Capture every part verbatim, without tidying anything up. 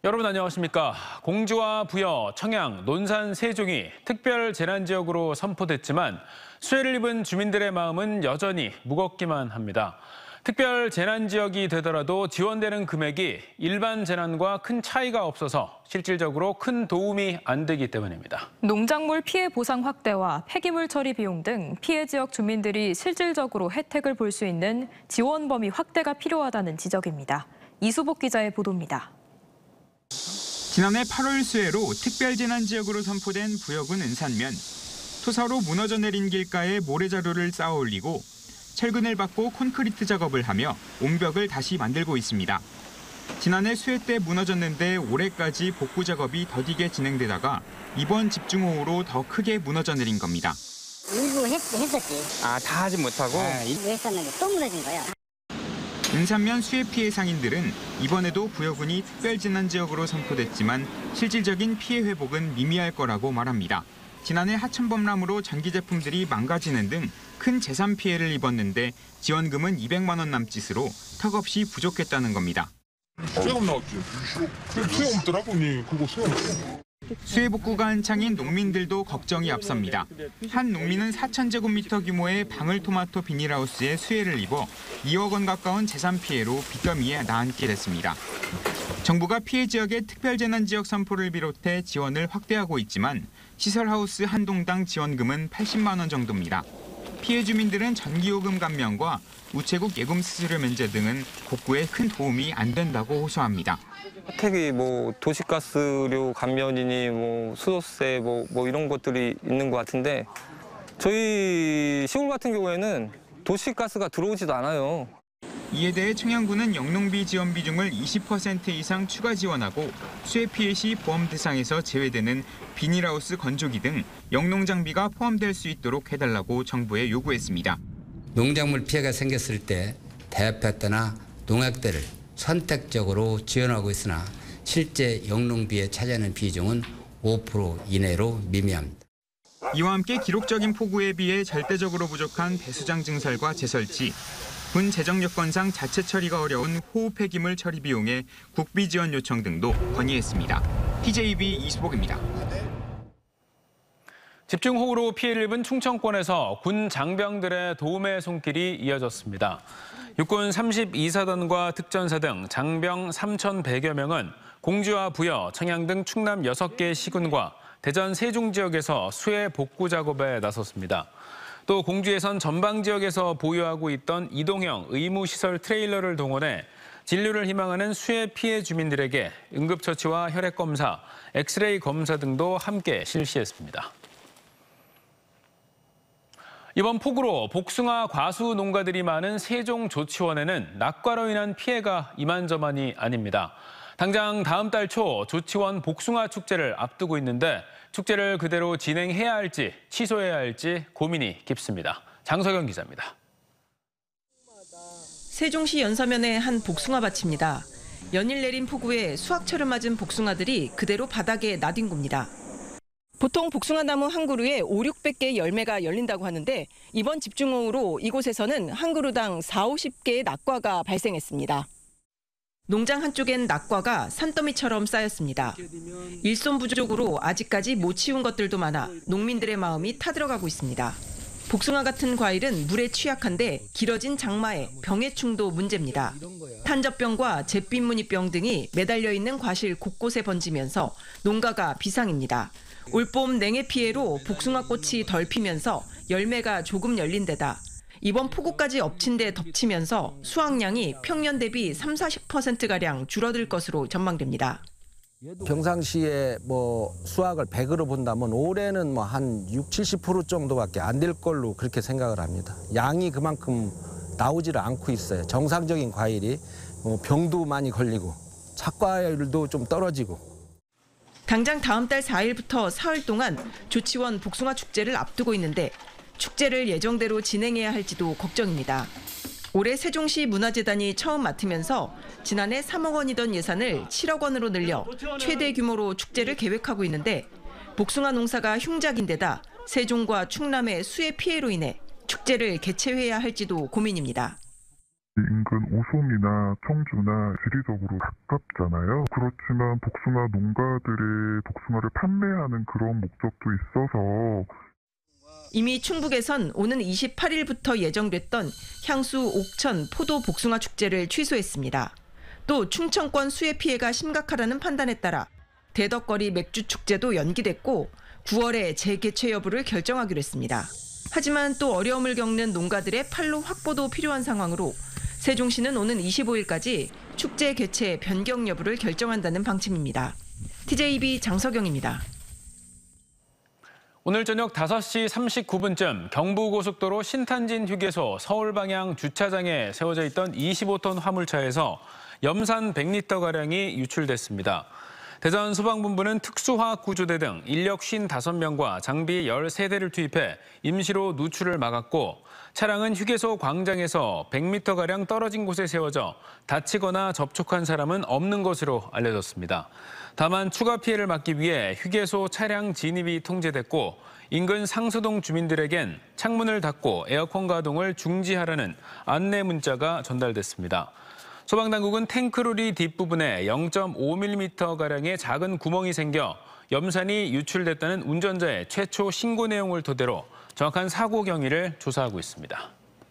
여러분 안녕하십니까. 공주와 부여, 청양, 논산, 세종이 특별 재난지역으로 선포됐지만 수해를 입은 주민들의 마음은 여전히 무겁기만 합니다. 특별 재난지역이 되더라도 지원되는 금액이 일반 재난과 큰 차이가 없어서 실질적으로 큰 도움이 안 되기 때문입니다. 농작물 피해 보상 확대와 폐기물 처리 비용 등 피해 지역 주민들이 실질적으로 혜택을 볼 수 있는 지원 범위 확대가 필요하다는 지적입니다. 이수복 기자의 보도입니다. 지난해 팔월 수해로 특별재난지역으로 선포된 부여군 은산면. 토사로 무너져 내린 길가에 모래자루를 쌓아 올리고 철근을 받고 콘크리트 작업을 하며 옹벽을 다시 만들고 있습니다. 지난해 수해 때 무너졌는데 올해까지 복구 작업이 더디게 진행되다가 이번 집중호우로 더 크게 무너져 내린 겁니다. 일부 했, 했었지. 아, 다 하지 못하고? 아, 일부 했었는데 또 무너진 거야. 은산면 수해 피해 상인들은 이번에도 부여군이 특별재난지역으로 선포됐지만 실질적인 피해 회복은 미미할 거라고 말합니다. 지난해 하천범람으로 전기 제품들이 망가지는 등 큰 재산 피해를 입었는데 지원금은 이백만 원 남짓으로 턱없이 부족했다는 겁니다. 수해금 나왔지. 수해금 없더라고, 니 그거 수해금. 수해 복구가 한창인 농민들도 걱정이 앞섭니다. 한 농민은 사천 제곱미터 규모의 방울토마토 비닐하우스에 수해를 입어 이억 원 가까운 재산 피해로 빚더미에 나앉게 됐습니다. 정부가 피해 지역의 특별재난지역 선포를 비롯해 지원을 확대하고 있지만 시설하우스 한 동당 지원금은 팔십만 원 정도입니다. 피해 주민들은 전기요금 감면과 우체국 예금 수수료 면제 등은 복구에 큰 도움이 안 된다고 호소합니다. 혜택이 뭐 도시가스료 감면이니 뭐 수도세 뭐, 뭐 이런 것들이 있는 것 같은데 저희 시골 같은 경우에는 도시가스가 들어오지도 않아요. 이에 대해 청양군은 영농비 지원 비중을 이십 퍼센트 이상 추가 지원하고 수해 피해 시 보험 대상에서 제외되는 비닐하우스 건조기 등 영농 장비가 포함될 수 있도록 해달라고 정부에 요구했습니다. 농작물 피해가 생겼을 때 대표태나 농약대를 선택적으로 지원하고 있으나 실제 영농비에 차지하는 비중은 오 퍼센트 이내로 미미합니다. 이와 함께 기록적인 폭우에 비해 절대적으로 부족한 배수장 증설과 재설치, 군 재정 여건상 자체 처리가 어려운 호우 폐기물 처리 비용에 국비 지원 요청 등도 건의했습니다. 티제이비 이수복입니다. 집중호우로 피해를 입은 충청권에서 군 장병들의 도움의 손길이 이어졌습니다. 육군 삼십이 사단과 특전사 등 장병 삼천백여 명은 공주와 부여, 청양 등 충남 여섯 개 시군과 대전 세종 지역에서 수해 복구 작업에 나섰습니다. 또 공주에선 전방 지역에서 보유하고 있던 이동형 의무시설 트레일러를 동원해 진료를 희망하는 수해 피해 주민들에게 응급처치와 혈액검사, 엑스레이 검사 등도 함께 실시했습니다. 이번 폭우로 복숭아 과수 농가들이 많은 세종 조치원에는 낙과로 인한 피해가 이만저만이 아닙니다. 당장 다음 달 초 조치원 복숭아 축제를 앞두고 있는데 축제를 그대로 진행해야 할지 취소해야 할지 고민이 깊습니다. 장석영 기자입니다. 세종시 연서면의 한 복숭아 밭입니다. 연일 내린 폭우에 수확철을 맞은 복숭아들이 그대로 바닥에 나뒹 겁니다. 보통 복숭아 나무 한 그루에 오륙백 개의 열매가 열린다고 하는데 이번 집중호우로 이곳에서는 한 그루당 사오십 개의 낙과가 발생했습니다. 농장 한쪽엔 낙과가 산더미처럼 쌓였습니다. 일손 부족으로 아직까지 못 치운 것들도 많아 농민들의 마음이 타들어가고 있습니다. 복숭아 같은 과일은 물에 취약한데 길어진 장마에 병해충도 문제입니다. 탄저병과 잿빛무늬병 등이 매달려 있는 과실 곳곳에 번지면서 농가가 비상입니다. 올봄 냉해 피해로 복숭아 꽃이 덜 피면서 열매가 조금 열린 데다 이번 폭우까지 엎친 데 덮치면서 수확량이 평년 대비 삼사십 퍼센트가량 줄어들 것으로 전망됩니다. 평상시에 뭐 수확을 백으로 본다면 올해는 뭐 한 육칠십 퍼센트 정도밖에 안 될 걸로 그렇게 생각을 합니다. 양이 그만큼 나오지를 않고 있어요. 정상적인 과일이 뭐 병도 많이 걸리고 착과율도 좀 떨어지고. 당장 다음 달 사 일부터 사흘 동안 조치원 복숭아 축제를 앞두고 있는데 축제를 예정대로 진행해야 할지도 걱정입니다. 올해 세종시 문화재단이 처음 맡으면서 지난해 삼억 원이던 예산을 칠억 원으로 늘려 최대 규모로 축제를 계획하고 있는데 복숭아 농사가 흉작인데다 세종과 충남의 수해 피해로 인해 축제를 개최해야 할지도 고민입니다. 인근 오송이나 청주나 지리적으로 가깝잖아요. 그렇지만 복숭아 농가들의 복숭아를 판매하는 그런 목적도 있어서 이미 충북에선 오는 이십팔 일부터 예정됐던 향수, 옥천, 포도 복숭아 축제를 취소했습니다. 또 충청권 수해 피해가 심각하다는 판단에 따라 대덕거리 맥주 축제도 연기됐고 구월에 재개최 여부를 결정하기로 했습니다. 하지만 또 어려움을 겪는 농가들의 판로 확보도 필요한 상황으로 세종시는 오는 이십오 일까지 축제 개최 변경 여부를 결정한다는 방침입니다. 티제이비 장석영입니다. 오늘 저녁 다섯 시 삼십구 분쯤 경부고속도로 신탄진 휴게소 서울 방향 주차장에 세워져 있던 이십오 톤 화물차에서 염산 백 리터가량이 유출됐습니다. 대전 소방본부는 특수화학 구조대 등 인력 오십오 명과 장비 열세 대를 투입해 임시로 누출을 막았고 차량은 휴게소 광장에서 백 미터가량 떨어진 곳에 세워져 다치거나 접촉한 사람은 없는 것으로 알려졌습니다. 다만 추가 피해를 막기 위해 휴게소 차량 진입이 통제됐고 인근 상수동 주민들에겐 창문을 닫고 에어컨 가동을 중지하라는 안내 문자가 전달됐습니다. 소방당국은 탱크로리 뒷부분에 영 점 오 밀리미터가량의 작은 구멍이 생겨 염산이 유출됐다는 운전자의 최초 신고 내용을 토대로 정확한 사고 경위를 조사하고 있습니다.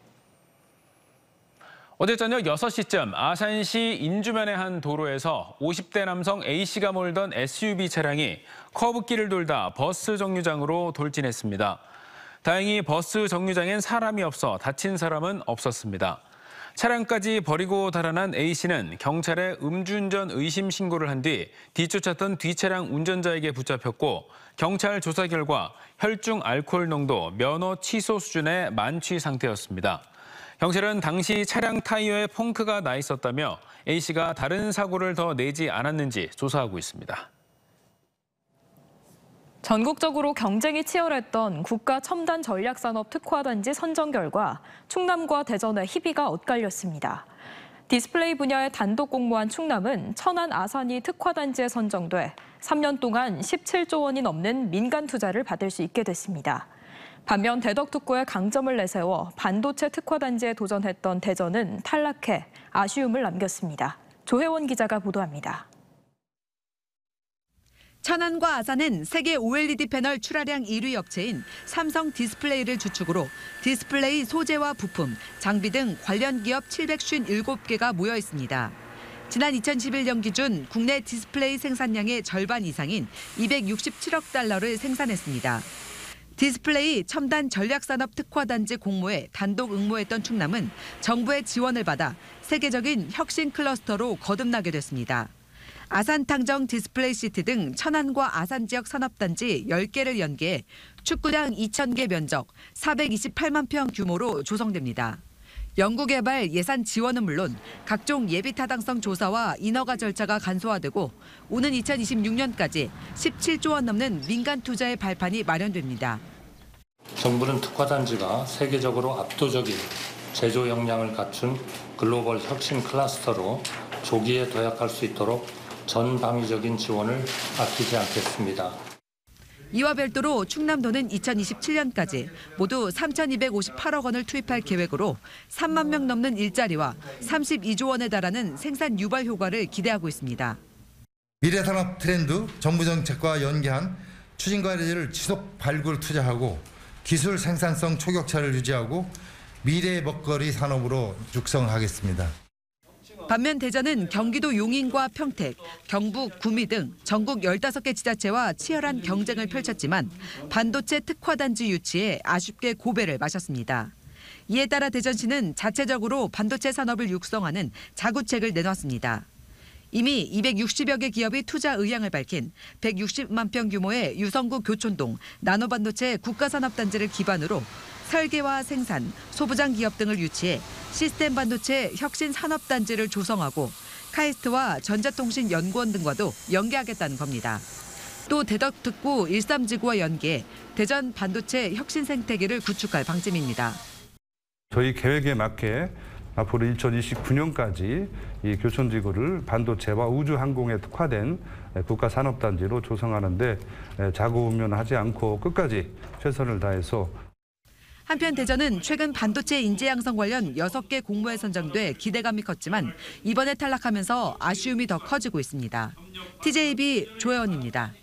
어제 저녁 여섯 시쯤 아산시 인주면의 한 도로에서 오십 대 남성 A씨가 몰던 에스유브이 차량이 커브길을 돌다 버스 정류장으로 돌진했습니다. 다행히 버스 정류장엔 사람이 없어 다친 사람은 없었습니다. 차량까지 버리고 달아난 A씨는 경찰에 음주운전 의심 신고를 한 뒤 뒤쫓았던 뒷차량 운전자에게 붙잡혔고 경찰 조사 결과 혈중 알코올 농도 면허 취소 수준의 만취 상태였습니다. 경찰은 당시 차량 타이어에 펑크가 나 있었다며 A씨가 다른 사고를 더 내지 않았는지 조사하고 있습니다. 전국적으로 경쟁이 치열했던 국가첨단전략산업특화단지 선정 결과 충남과 대전의 희비가 엇갈렸습니다. 디스플레이 분야에 단독 공모한 충남은 천안 아산이 특화단지에 선정돼 삼 년 동안 십칠조 원이 넘는 민간 투자를 받을 수 있게 됐습니다. 반면 대덕특구에 강점을 내세워 반도체 특화단지에 도전했던 대전은 탈락해 아쉬움을 남겼습니다. 조혜원 기자가 보도합니다. 천안과 아산은 세계 오엘이디 패널 출하량 일 위 업체인 삼성 디스플레이를 주축으로 디스플레이 소재와 부품, 장비 등 관련 기업 칠백오십칠 개가 모여 있습니다. 지난 이천십일 년 기준 국내 디스플레이 생산량의 절반 이상인 이백육십칠억 달러를 생산했습니다. 디스플레이 첨단 전략산업 특화단지 공모에 단독 응모했던 충남은 정부의 지원을 받아 세계적인 혁신 클러스터로 거듭나게 됐습니다. 아산 탕정 디스플레이 시티 등 천안과 아산 지역 산업단지 열 개를 연계해 축구장 이천 개 면적 사백이십팔만 평 규모로 조성됩니다. 연구개발 예산 지원은 물론 각종 예비타당성 조사와 인허가 절차가 간소화되고 오는 이천이십육 년까지 십칠조 원 넘는 민간 투자의 발판이 마련됩니다. 정부는 특화단지가 세계적으로 압도적인 제조 역량을 갖춘 글로벌 혁신 클러스터로 조기에 도약할 수 있도록 전방위적인 지원을 아끼지 않겠습니다. 이와 별도로 충남도는 이천이십칠 년까지 모두 삼천이백오십팔억 원을 투입할 계획으로 삼만 명 넘는 일자리와 삼십이조 원에 달하는 생산 유발 효과를 기대하고 있습니다. 미래산업 트렌드, 정부 정책과 연계한 추진 과제를 지속 발굴 투자하고 기술 생산성 초격차를 유지하고 미래의 먹거리 산업으로 육성하겠습니다. 반면 대전은 경기도 용인과 평택, 경북, 구미 등 전국 열다섯 개 지자체와 치열한 경쟁을 펼쳤지만 반도체 특화단지 유치에 아쉽게 고배를 마셨습니다. 이에 따라 대전시는 자체적으로 반도체 산업을 육성하는 자구책을 내놨습니다. 이미 이백육십여 개 기업이 투자 의향을 밝힌 백육십만 평 규모의 유성구 교촌동 나노반도체 국가산업단지를 기반으로 설계와 생산, 소부장 기업 등을 유치해 시스템 반도체 혁신 산업단지를 조성하고 카이스트와 전자통신연구원 등과도 연계하겠다는 겁니다. 또 대덕특구 일삼지구와 연계해 대전 반도체 혁신 생태계를 구축할 방침입니다. 저희 계획에 맞게 앞으로 이천이십구 년까지 이 교촌지구를 반도체와 우주항공에 특화된 국가산업단지로 조성하는 데 자고우면하지 않고 끝까지 최선을 다해서 한편 대전은 최근 반도체 인재 양성 관련 여섯 개 공모에 선정돼 기대감이 컸지만 이번에 탈락하면서 아쉬움이 더 커지고 있습니다. 티제이비 조혜원입니다.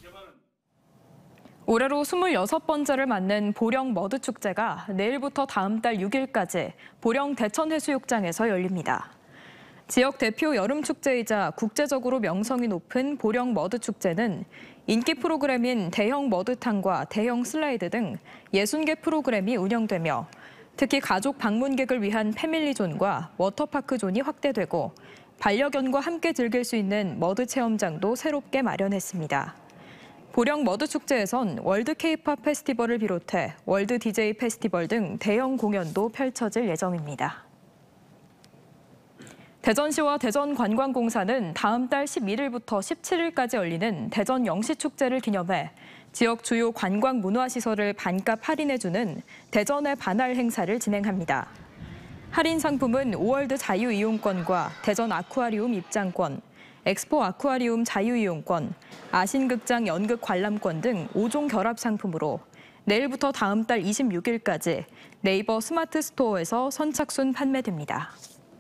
올해로 스물여섯 번째를 맞는 보령 머드축제가 내일부터 다음 달 육 일까지 보령 대천해수욕장에서 열립니다. 지역 대표 여름축제이자 국제적으로 명성이 높은 보령 머드축제는 인기 프로그램인 대형 머드탕과 대형 슬라이드 등 예순 개 프로그램이 운영되며 특히 가족 방문객을 위한 패밀리존과 워터파크 존이 확대되고 반려견과 함께 즐길 수 있는 머드 체험장도 새롭게 마련했습니다. 보령 머드축제에선 월드 K-팝 페스티벌을 비롯해 월드 디제이 페스티벌 등 대형 공연도 펼쳐질 예정입니다. 대전시와 대전관광공사는 다음 달 십일 일부터 십칠 일까지 열리는 대전 영시축제를 기념해 지역 주요 관광 문화시설을 반값 할인해주는 대전의 반할 행사를 진행합니다. 할인 상품은 오월드 자유이용권과 대전 아쿠아리움 입장권, 엑스포 아쿠아리움 자유이용권, 아신극장 연극 관람권 등 오 종 결합 상품으로 내일부터 다음 달 이십육 일까지 네이버 스마트 스토어에서 선착순 판매됩니다.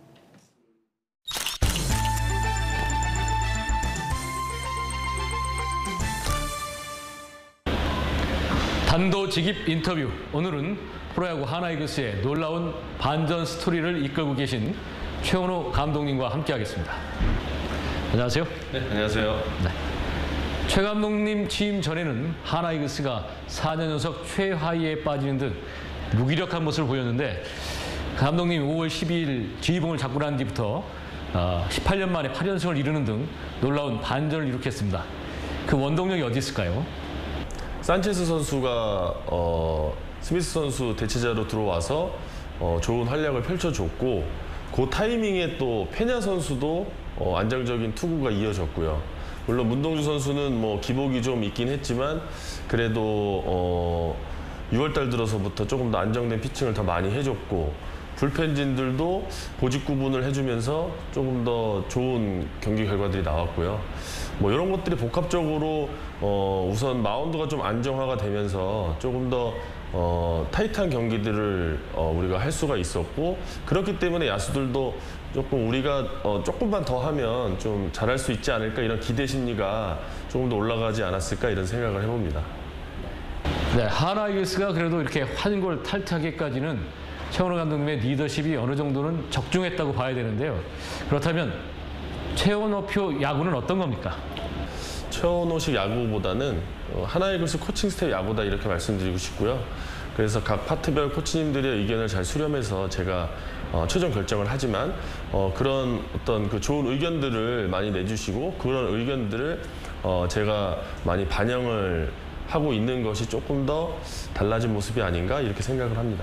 단도직입 인터뷰. 오늘은 프로야구 하나이글스의 놀라운 반전 스토리를 이끌고 계신 최원호 감독님과 함께하겠습니다. 안녕하세요. 네, 안녕하세요. 네. 최 감독님 취임 전에는 하나이글스가 사 년 연속 최하위에 빠지는 듯 무기력한 모습을 보였는데 감독님 오월 십이일 지휘봉을 잡고 난 뒤부터 십팔 년 만에 팔 연승을 이루는 등 놀라운 반전을 일으켰습니다. 그 원동력이 어디 있을까요? 산체스 선수가 어, 스미스 선수 대체자로 들어와서 어, 좋은 활약을 펼쳐줬고 그 타이밍에 또 페냐 선수도 어, 안정적인 투구가 이어졌고요. 물론 문동주 선수는 뭐 기복이 좀 있긴 했지만 그래도 어, 유월 달 들어서부터 조금 더 안정된 피칭을 더 많이 해줬고 불펜진들도 보직 구분을 해주면서 조금 더 좋은 경기 결과들이 나왔고요. 뭐 이런 것들이 복합적으로 어, 우선 마운드가 좀 안정화가 되면서 조금 더 어, 타이트한 경기들을 어, 우리가 할 수가 있었고 그렇기 때문에 야수들도 조금 우리가 어, 조금만 더 하면 좀 잘할 수 있지 않을까 이런 기대 심리가 조금 더 올라가지 않았을까 이런 생각을 해봅니다. 네, 하나이글스가 그래도 이렇게 환골 탈퇴하기까지는 최원호 감독님의 리더십이 어느 정도는 적중했다고 봐야 되는데요. 그렇다면 최원호표 야구는 어떤 겁니까? 최원호식 야구보다는 하나이글스 코칭 스텝 야구다 이렇게 말씀드리고 싶고요. 그래서 각 파트별 코치님들의 의견을 잘 수렴해서 제가 어, 최종 결정을 하지만 어, 그런 어떤 그 좋은 의견들을 많이 내주시고 그런 의견들을 어, 제가 많이 반영을 하고 있는 것이 조금 더 달라진 모습이 아닌가 이렇게 생각을 합니다.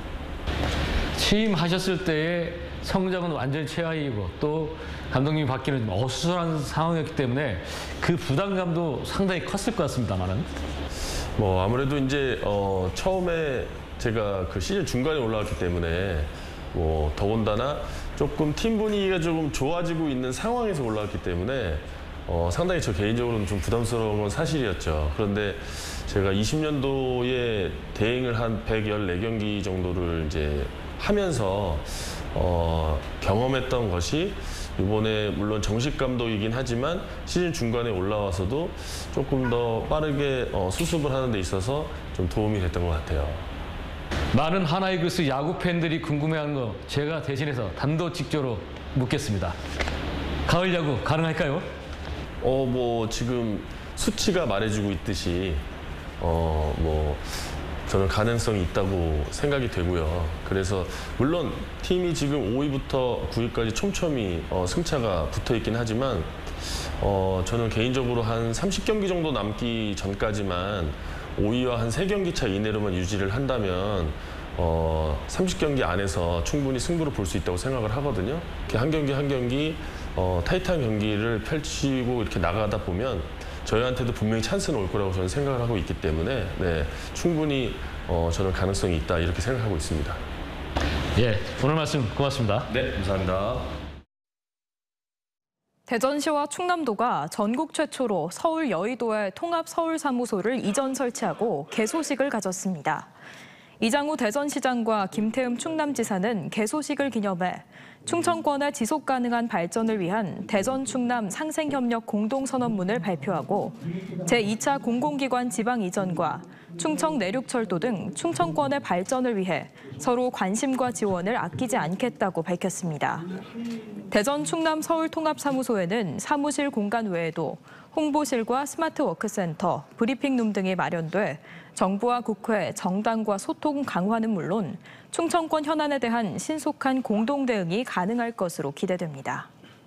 취임하셨을 때의 성적은 완전히 최하위이고 또 감독님이 바뀌는 어수선한 상황이었기 때문에 그 부담감도 상당히 컸을 것 같습니다만은. 뭐 아무래도 이제 어, 처음에 제가 그 시즌 중간에 올라왔기 때문에 뭐 더군다나 조금 팀 분위기가 조금 좋아지고 있는 상황에서 올라왔기 때문에 어, 상당히 저 개인적으로는 좀 부담스러운 건 사실이었죠. 그런데 제가 이십 년도에 대행을 한 백십사 경기 정도를 이제 하면서 어, 경험했던 것이 이번에 물론 정식 감독이긴 하지만 시즌 중간에 올라와서도 조금 더 빠르게 어, 수습을 하는 데 있어서 좀 도움이 됐던 것 같아요. 많은 하나이글스 야구 팬들이 궁금해하는 거 제가 대신해서 단도직입적으로 묻겠습니다. 가을 야구 가능할까요? 어, 뭐 지금 수치가 말해주고 있듯이 어, 뭐 저는 가능성이 있다고 생각이 되고요. 그래서 물론 팀이 지금 오 위부터 구 위까지 촘촘히 어, 승차가 붙어 있긴 하지만 어, 저는 개인적으로 한 삼십 경기 정도 남기 전까지만 오 위와 한 세 경기 차 이내로만 유지를 한다면 어, 삼십 경기 안에서 충분히 승부를 볼 수 있다고 생각을 하거든요. 이렇게 한 경기 한 경기 어, 타이트한 경기를 펼치고 이렇게 나가다 보면 저희한테도 분명히 찬스는 올 거라고 저는 생각을 하고 있기 때문에 네, 충분히 어, 저는 가능성이 있다 이렇게 생각하고 있습니다. 예, 오늘 말씀 고맙습니다. 네, 감사합니다. 대전시와 충남도가 전국 최초로 서울 여의도에 통합 서울사무소를 이전 설치하고 개소식을 가졌습니다. 이장우 대전시장과 김태흠 충남지사는 개소식을 기념해 충청권의 지속 가능한 발전을 위한 대전 충남 상생협력 공동선언문을 발표하고 제이 차 공공기관 지방 이전과 충청 내륙철도 등 충청권의 발전을 위해 서로 관심과 지원을 아끼지 않겠다고 밝혔습니다. 대전 충남 서울통합사무소에는 사무실 공간 외에도 홍보실과 스마트워크센터, 브리핑룸 등이 마련돼 정부와 국회, 정당과 소통 강화는 물론 충청권 현안에 대한 신속한 공동 대응이 가능할 것으로 기대됩니다.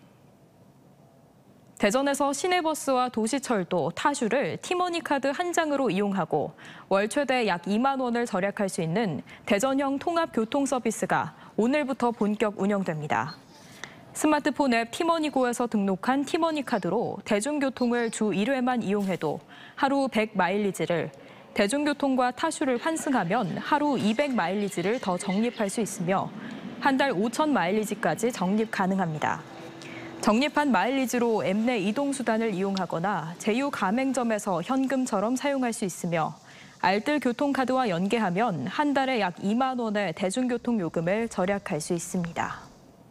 대전에서 시내버스와 도시철도, 타슈를 티머니카드 한 장으로 이용하고 월 최대 약 이만 원을 절약할 수 있는 대전형 통합교통 서비스가 오늘부터 본격 운영됩니다. 스마트폰 앱 티머니고에서 등록한 티머니카드로 대중교통을 주 일 회만 이용해도 하루 백 마일리지를, 대중교통과 타슈를 환승하면 하루 이백 마일리지를 더 적립할 수 있으며 한 달 오천 마일리지까지 적립 가능합니다. 적립한 마일리지로 앱 내 이동수단을 이용하거나 제휴 가맹점에서 현금처럼 사용할 수 있으며 알뜰 교통카드와 연계하면 한 달에 약 이만 원의 대중교통 요금을 절약할 수 있습니다.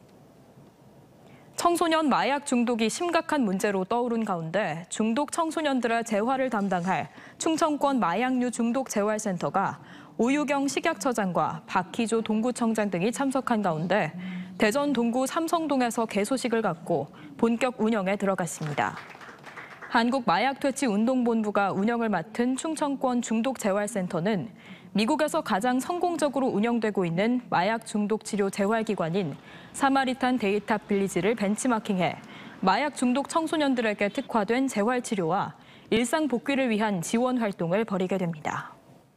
청소년 마약 중독이 심각한 문제로 떠오른 가운데 중독 청소년들의 재활을 담당할 충청권 마약류 중독 재활센터가 오유경 식약처장과 박희조 동구청장 등이 참석한 가운데 대전 동구 삼성동에서 개소식을 갖고 본격 운영에 들어갔습니다. 한국마약퇴치운동본부가 운영을 맡은 충청권 중독재활센터는 미국에서 가장 성공적으로 운영되고 있는 마약 중독 치료 재활기관인 사마리탄 데이터 빌리지를 벤치마킹해 마약 중독 청소년들에게 특화된 재활치료와 일상 복귀를 위한 지원 활동을 벌이게 됩니다.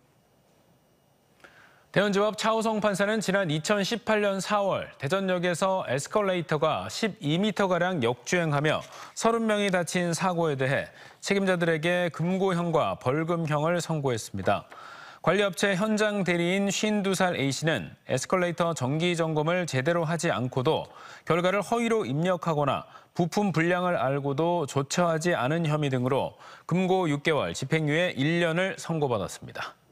대원지법 차호성 판사는 지난 이천십팔 년 사월 대전역에서 에스컬레이터가 십이 미터가량 역주행하며 서른 명이 다친 사고에 대해 책임자들에게 금고형과 벌금형을 선고했습니다. 관리업체 현장 대리인 오십이 살 A씨는 에스컬레이터 정기 점검을 제대로 하지 않고도 결과를 허위로 입력하거나 부품 불량을 알고도 조처하지 않은 혐의 등으로 금고 육 개월, 집행유예 일 년을 선고받았습니다.